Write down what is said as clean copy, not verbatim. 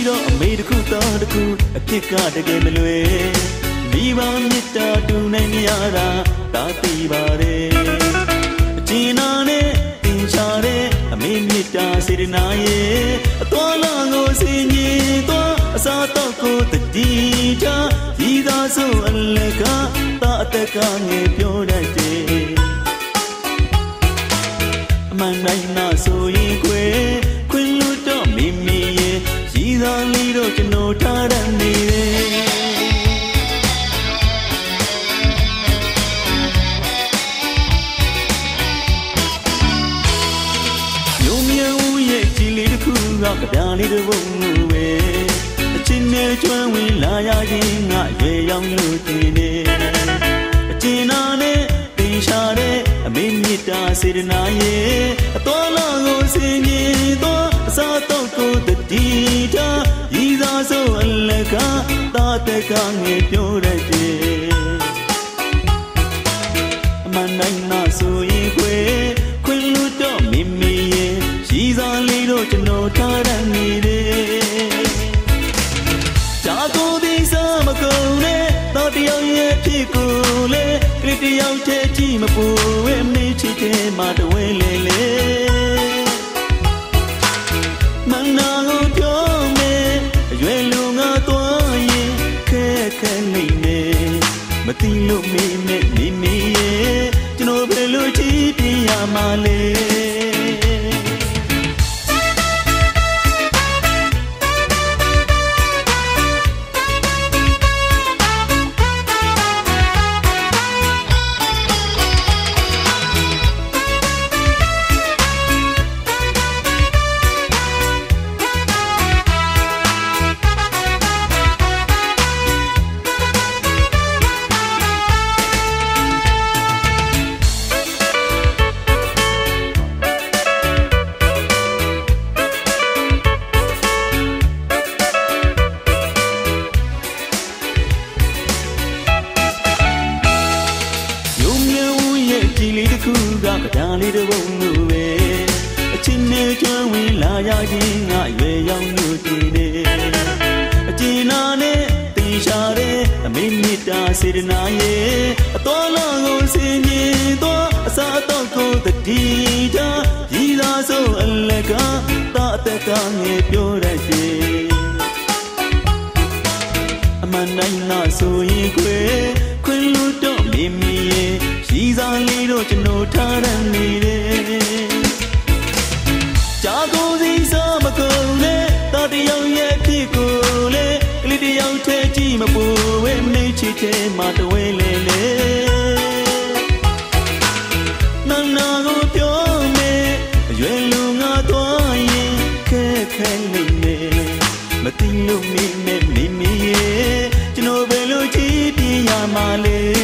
တော့အမေတစ်ခုတော့တစ်ခုအဖြစ်ကတကယ်မလွယ်မိဘမြတ်တာတူနိုင်မရတာသာသိပါတယ်အကျဉ်းနာနဲ့တင်ချတဲ့အမေမြတ်တာစေတနာရဲ့အတော်လာကိုစင်ကြီးသွားအစားတော့ကိုတတိထားဒီသာဆိုအလကသာအတက်ကငယ်ပြောတတ်တယ်အမှန်တိုင်းနာဆိုရင်ခွင်လို့တော့မိမိရဲ့ရည်သားလေးတော့ကျွန်တော်ထားတတ်နေတယ်ကဗျာလေးတစ်ပုဒ်လိုပဲအချင်းနဲ့ကျွမ်းဝင်လာရခြင်းငါရွယ်ရောက်လို့တင်နေအကျဉ်းနာနဲ့တင်ရှာတဲ့အမေမြတ်တာစေတနာရဲ့အတော်လာကိုစင်ကြီးသောအစားတော့ကိုတတိထားရည်သားဆိုအလကသာတကငယ်ပြောတတ်တယ်အမှန်တိုင်းနာဆိုရင်ခွင်လို့တော့မိမိရဲ့ရည်သားလေးတော့ကျွန်တော်ထားတတ်နေတယ်ဂျာကိုဒီစားမကုန်နဲ့တော့တယောက်ရဲ့ဖြစ်ကိုလေကလေးတယောက်တည်းကြည့်မပူဝဲမေးချစ်တယ်မတဝဲလေလေမနာကိုပြောမယ်အရွယ်လူငါသွားရင်ခက်နေနေမသိလို့မေးမဲ့မိမိရဲ့ကျွန်တော်ဘယ်လိုကြည့်ပြရမှာလဲဒီလေးတစ်ခုကဗျာလေးတစ်ပုဒ်လိုပဲအချင်းနဲ့ကျွမ်းဝင်လာရခြင်းငါရွယ်ရောက်လို့တည်နေအကျဉ်းနာနဲ့တင်ရှာတဲ့အမေမြတ်တာစေတနာရဲ့အတော်လာကိုစင်ကြီးသောအစားတော့ကိုတတိထားရည်သားဆိုအလကသာအတက်ကငယ်ပြောတတ်တယ်အမှန်တိုင်းနာဆိုရင်ခွင်လို့တော့မိမိရဲ့ရည်သားလေးတော့ကျွန်တော်ထားတတ်နေတယ်ဂျာကိုစီစားမကုန်နဲ့တော့တယောက်ရဲ့ဖြစ်ကိုလေကလေးတယောက်တည်းကြည့်မပူဝဲမေးချစ်တယ်မတဝဲလေလေနာကိုပြောမယ်အရွယ်လူငါသွားရင်ခက်နေနေမသိလို့မိမိရဲ့ကျွန်တော်ဘယ်လိုကြည့်ပြရမှာလဲ